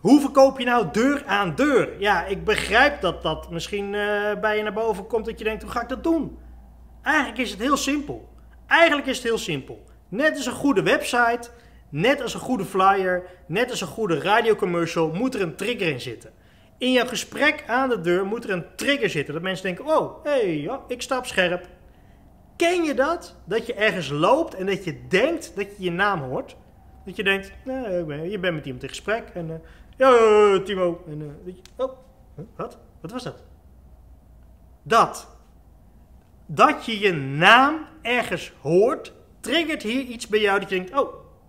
Hoe verkoop je nou deur aan deur? Ja, ik begrijp dat dat misschien bij je naar boven komt dat je denkt, hoe ga ik dat doen? Eigenlijk is het heel simpel. Net als een goede website, net als een goede flyer, net als een goede radiocommercial moet er een trigger in zitten. In jouw gesprek aan de deur moet er een trigger zitten. Dat mensen denken, oh, hey, ik sta op scherp. Ken je dat? Dat je ergens loopt en dat je denkt dat je je naam hoort. Dat je denkt, je bent met iemand in gesprek. En ja, Timo. En, wat? Wat was dat? Dat je je naam ergens hoort, triggert hier iets bij jou dat je denkt,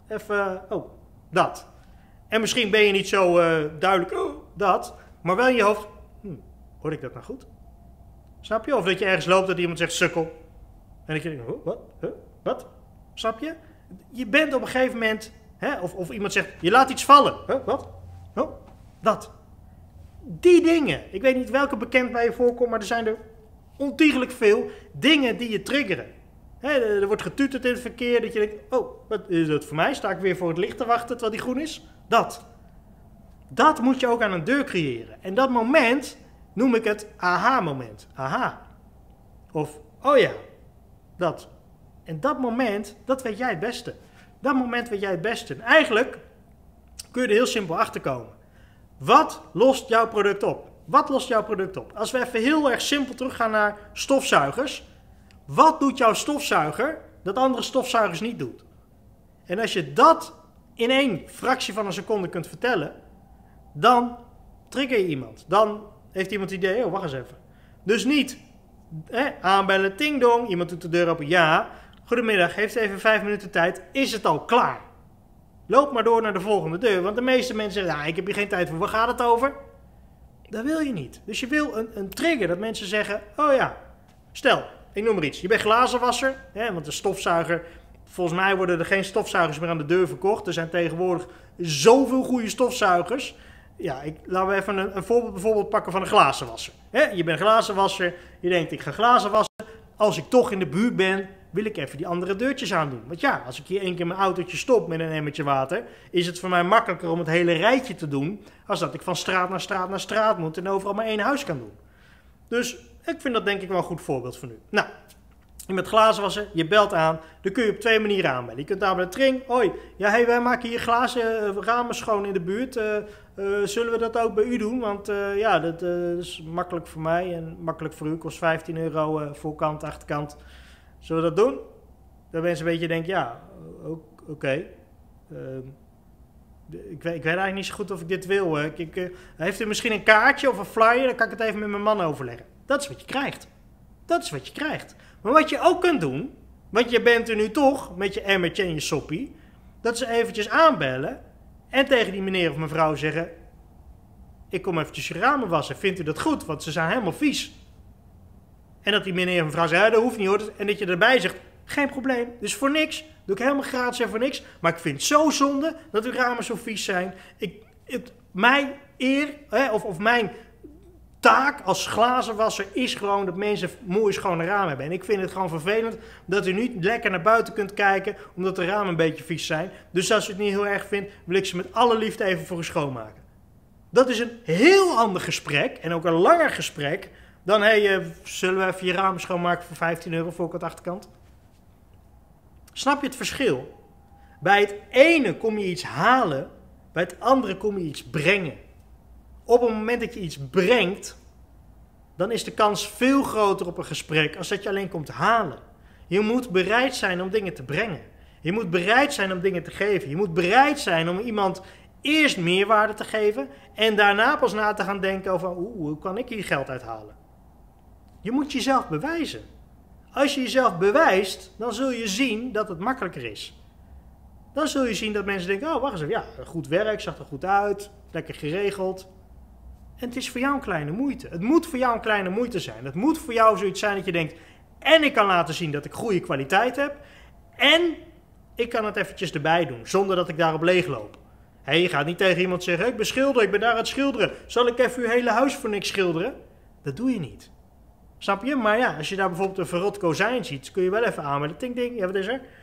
dat. En misschien ben je niet zo duidelijk, dat. Maar wel in je hoofd, hoorde ik dat nou goed? Snap je? Of dat je ergens loopt dat iemand zegt sukkel. En dat je denkt, wat? Snap je? Je bent op een gegeven moment, of iemand zegt, je laat iets vallen. Wat? Oh, dat. Die dingen. Ik weet niet welke bekend bij je voorkomt, maar er zijn er ontiegelijk veel dingen die je triggeren. Er wordt getuterd in het verkeer, dat je denkt, wat is dat voor mij? Sta ik weer voor het licht te wachten terwijl die groen is? Dat moet je ook aan een deur creëren. En dat moment noem ik het aha-moment. Aha. Of, oh ja, dat. En dat moment, dat weet jij het beste. Dat moment weet jij het beste. En eigenlijk kun je er heel simpel achter komen. Wat lost jouw product op? Als we even heel erg simpel teruggaan naar stofzuigers. Wat doet jouw stofzuiger dat andere stofzuigers niet doet? En als je dat in één fractie van een seconde kunt vertellen, dan trigger je iemand. Dan heeft iemand het idee, wacht eens even. Dus niet aanbellen, ting dong, iemand doet de deur open, ja. Goedemiddag, heeft even 5 minuten tijd, is het al klaar? Loop maar door naar de volgende deur, want de meeste mensen zeggen, ik heb hier geen tijd voor, waar gaat het over? Dat wil je niet. Dus je wil een trigger, dat mensen zeggen, oh ja, stel, ik noem maar iets, je bent glazenwasser, want de stofzuiger, volgens mij worden er geen stofzuigers meer aan de deur verkocht. Er zijn tegenwoordig zoveel goede stofzuigers. Ja, laten we even een voorbeeld bijvoorbeeld pakken van een glazenwasser. Je bent een glazenwasser, je denkt ik ga glazen wassen. Als ik toch in de buurt ben, wil ik even die andere deurtjes aandoen. Want ja, als ik hier 1 keer mijn autootje stop met een emmertje water, is het voor mij makkelijker om het hele rijtje te doen, als dat ik van straat naar straat naar straat moet en overal maar 1 huis kan doen. Dus ik vind dat denk ik wel een goed voorbeeld van nu. Nou, je bent glazenwasser, je belt aan, dan kun je op 2 manieren aanbellen. Je kunt aanbellen, Tring, hoi, ja, hey, wij maken hier glazen ramen schoon in de buurt. Zullen we dat ook bij u doen? Want dat is makkelijk voor mij en makkelijk voor u. Kost €15 voorkant, achterkant. Zullen we dat doen? Dan mensen een beetje denken, ja, oké. Ik weet eigenlijk niet zo goed of ik dit wil. Heeft u misschien een kaartje of een flyer? Dan kan ik het even met mijn man overleggen. Dat is wat je krijgt. Maar wat je ook kunt doen, want je bent er nu toch met je emmertje en je soppie, dat ze eventjes aanbellen en tegen die meneer of mevrouw zeggen, ik kom eventjes je ramen wassen, vindt u dat goed? Want ze zijn helemaal vies. En dat die meneer of mevrouw zegt, dat hoeft niet hoor. En dat je erbij zegt, geen probleem, dus voor niks, doe ik helemaal gratis en voor niks. Maar ik vind het zo zonde dat uw ramen zo vies zijn. Mijn eer, of mijn taak als glazenwasser is gewoon dat mensen mooi schone ramen hebben. En ik vind het gewoon vervelend dat u niet lekker naar buiten kunt kijken, omdat de ramen een beetje vies zijn. Dus als u het niet heel erg vindt, wil ik ze met alle liefde even voor u schoonmaken. Dat is een heel ander gesprek en ook een langer gesprek dan, zullen we even je ramen schoonmaken voor €15 voorkant, achterkant? Snap je het verschil? Bij het ene kom je iets halen, bij het andere kom je iets brengen. Op het moment dat je iets brengt, dan is de kans veel groter op een gesprek als dat je alleen komt halen. Je moet bereid zijn om dingen te brengen. Je moet bereid zijn om dingen te geven. Je moet bereid zijn om iemand eerst meerwaarde te geven en daarna pas na te gaan denken over hoe kan ik hier geld uithalen. Je moet jezelf bewijzen. Als je jezelf bewijst, dan zul je zien dat het makkelijker is. Dan zul je zien dat mensen denken, wacht eens even, ja, goed werk, zag er goed uit, lekker geregeld. En het is voor jou een kleine moeite. Het moet voor jou een kleine moeite zijn. Het moet voor jou zoiets zijn dat je denkt, en ik kan laten zien dat ik goede kwaliteit heb, en ik kan het eventjes erbij doen, zonder dat ik daarop leegloop. Je gaat niet tegen iemand zeggen, ik ben schilder, ik ben daar aan het schilderen. Zal ik even uw hele huis voor niks schilderen? Dat doe je niet. Snap je? Maar ja, als je daar bijvoorbeeld een verrot kozijn ziet, kun je wel even aanmelden. Ting, ting, ja, wat is er?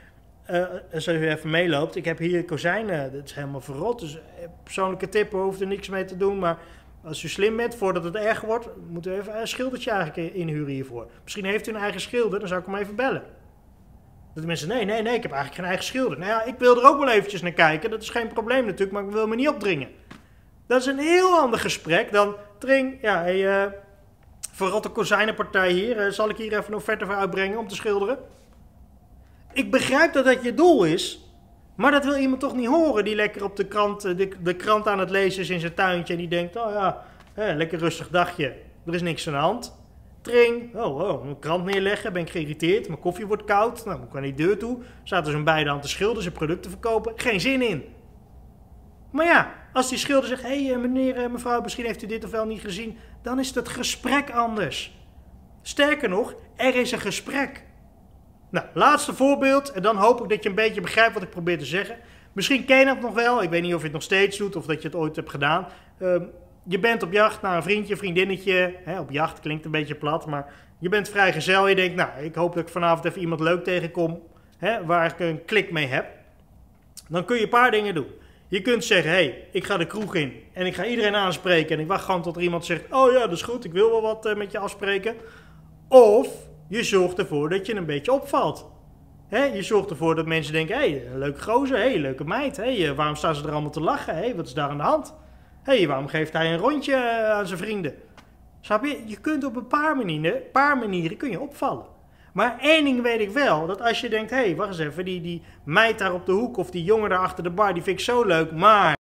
als je even meeloopt, ik heb hier kozijnen, dat is helemaal verrot. Dus persoonlijke tip, hoeft er niks mee te doen. Maar als u slim bent, voordat het erger wordt, moet u even een schildertje eigenlijk inhuren hiervoor. Misschien heeft u een eigen schilder, dan zou ik hem even bellen. Dat de mensen, nee, ik heb eigenlijk geen eigen schilder. Nou ja, ik wil er ook wel eventjes naar kijken, dat is geen probleem natuurlijk, maar ik wil me niet opdringen. Dat is een heel ander gesprek dan, verrotte kozijnenpartij hier, zal ik hier even een offerte voor uitbrengen om te schilderen? Ik begrijp dat dat je doel is, maar dat wil iemand toch niet horen die lekker op de krant, de krant aan het lezen is in zijn tuintje en die denkt, oh ja, lekker rustig dagje, er is niks aan de hand. Tring, een krant neerleggen, ben ik geïrriteerd, mijn koffie wordt koud, nou moet ik aan die deur toe, zaten ze beide aan te schilderen, zijn producten verkopen, geen zin in. Maar ja, als die schilder zegt, meneer, mevrouw, misschien heeft u dit of wel niet gezien, dan is het gesprek anders. Sterker nog, er is een gesprek. Nou, laatste voorbeeld, en dan hoop ik dat je een beetje begrijpt wat ik probeer te zeggen. Misschien ken je het nog wel, ik weet niet of je het nog steeds doet of dat je het ooit hebt gedaan. Je bent op jacht naar een vriendje, vriendinnetje, op jacht klinkt een beetje plat, maar je bent vrijgezel. Je denkt, nou, ik hoop dat ik vanavond even iemand leuk tegenkom, waar ik een klik mee heb. Dan kun je een paar dingen doen. Je kunt zeggen, ik ga de kroeg in en ik ga iedereen aanspreken en ik wacht gewoon tot er iemand zegt, oh ja, dat is goed, ik wil wel wat met je afspreken. Of je zorgt ervoor dat je een beetje opvalt. Je zorgt ervoor dat mensen denken, een leuke gozer, leuke meid, waarom staan ze er allemaal te lachen, wat is daar aan de hand? Waarom geeft hij een rondje aan zijn vrienden? Snap je? Je kunt op een paar manieren kun je opvallen. Maar één ding weet ik wel, dat als je denkt, wacht eens even, die meid daar op de hoek of die jongen daar achter de bar, die vind ik zo leuk, maar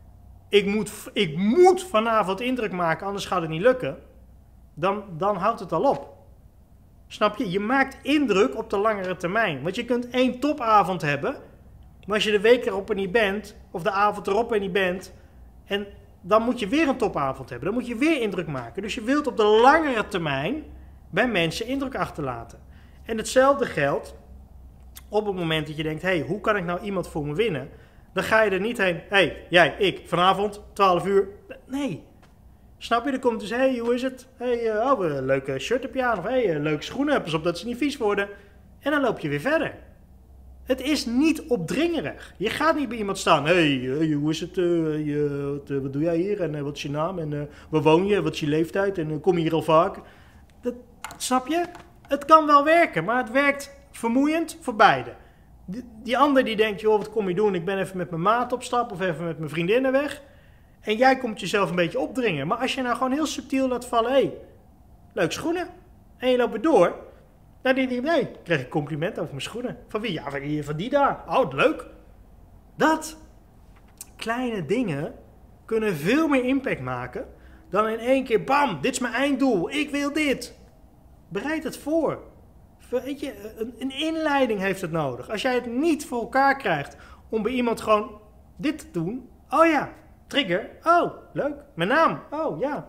ik moet vanavond indruk maken, anders gaat het niet lukken, dan houdt het al op. Snap je? Je maakt indruk op de langere termijn. Want je kunt 1 topavond hebben, maar als je de week erop er niet bent, of de avond erop er niet bent, en dan moet je weer een topavond hebben, dan moet je weer indruk maken. Dus je wilt op de langere termijn bij mensen indruk achterlaten. En hetzelfde geldt op het moment dat je denkt, hoe kan ik nou iemand voor me winnen? Dan ga je er niet heen, jij, ik, vanavond, 12 uur. Nee. Snap je? Dan komt dus, hoe is het? Een leuke shirt heb je aan. Of leuke schoenen, pas op dat ze niet vies worden. En dan loop je weer verder. Het is niet opdringerig. Je gaat niet bij iemand staan. Hoe is het? Wat doe jij hier? En wat is je naam? En waar woon je? Wat is je leeftijd? En kom je hier al vaak? Snap je? Het kan wel werken, maar het werkt vermoeiend voor beide. Die ander die denkt, joh, wat kom je doen? Ik ben even met mijn maat op stap of even met mijn vriendinnen weg. En jij komt jezelf een beetje opdringen. Maar als je nou gewoon heel subtiel laat vallen, leuk schoenen. En je loopt weer door. Dan denk ik, krijg ik compliment over mijn schoenen. Van wie? Ja, van die daar. Oh, leuk. Dat. Kleine dingen kunnen veel meer impact maken dan in één keer, bam, dit is mijn einddoel. Ik wil dit. Bereid het voor. Weet je, een inleiding heeft het nodig. Als jij het niet voor elkaar krijgt om bij iemand gewoon dit te doen. Oh ja, trigger. Oh, leuk. Mijn naam. Oh ja.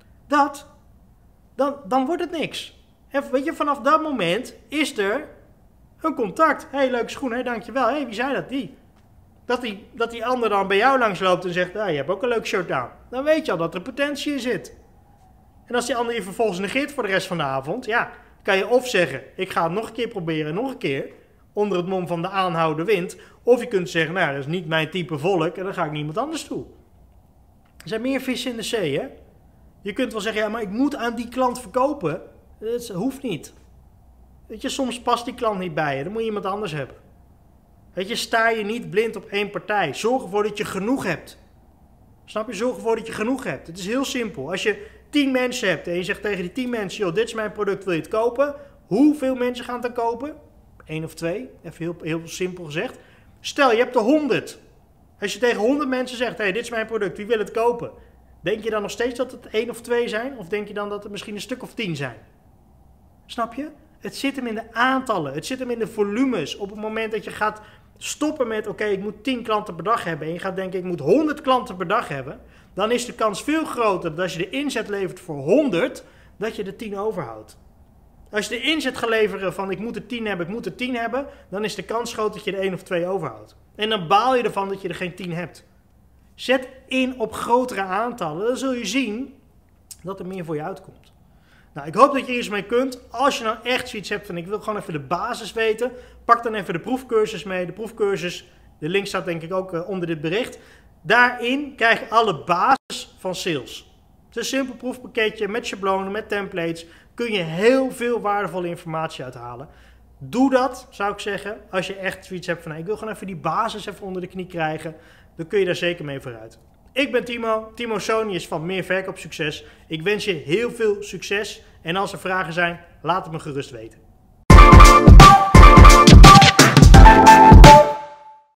Dan wordt het niks. En weet je, vanaf dat moment is er een contact. Leuke schoen. Dankjewel. Wie zei dat? Die. Dat die ander dan bij jou langsloopt en zegt, je hebt ook een leuk shirt aan. Dan weet je al dat er potentie in zit. En als die ander je vervolgens negeert voor de rest van de avond, kan je of zeggen, ik ga het nog een keer proberen, nog een keer, onder het mom van de aanhouden wind. Of je kunt zeggen, dat is niet mijn type volk en dan ga ik niemand anders toe. Er zijn meer vissen in de zee, hè. Je kunt wel zeggen, maar ik moet aan die klant verkopen. Dat hoeft niet. Weet je, soms past die klant niet bij je, dan moet je iemand anders hebben. Weet je, sta je niet blind op één partij. Zorg ervoor dat je genoeg hebt. Snap je? Zorg ervoor dat je genoeg hebt. Het is heel simpel. Als je 10 mensen hebt en je zegt tegen die 10 mensen, joh, dit is mijn product, wil je het kopen? Hoeveel mensen gaan het dan kopen? 1 of 2, even heel simpel gezegd. Stel, je hebt er 100. Als je tegen 100 mensen zegt, dit is mijn product, wie wil het kopen? Denk je dan nog steeds dat het 1 of 2 zijn? Of denk je dan dat het misschien een stuk of 10 zijn? Snap je? Het zit hem in de aantallen, het zit hem in de volumes. Op het moment dat je gaat stoppen met, ik moet 10 klanten per dag hebben en je gaat denken, ik moet 100 klanten per dag hebben, dan is de kans veel groter dat als je de inzet levert voor 100, dat je de 10 overhoudt. Als je de inzet gaat leveren van ik moet er 10 hebben, dan is de kans groot dat je er 1 of 2 overhoudt. En dan baal je ervan dat je er geen 10 hebt. Zet in op grotere aantallen, dan zul je zien dat er meer voor je uitkomt. Nou, ik hoop dat je hier eens mee kunt. Als je nou echt zoiets hebt van ik wil gewoon even de basis weten, pak dan even de proefcursus mee. De proefcursus, de link staat denk ik ook onder dit bericht. Daarin krijg je alle basis van sales. Het is een simpel proefpakketje met schablonen, met templates. Kun je heel veel waardevolle informatie uithalen. Doe dat, zou ik zeggen. Als je echt zoiets hebt van ik wil gewoon even die basis even onder de knie krijgen. Dan kun je daar zeker mee vooruit. Ik ben Timo, Timo Sonius van Meer Verkoopsucces. Ik wens je heel veel succes en als er vragen zijn, laat het me gerust weten.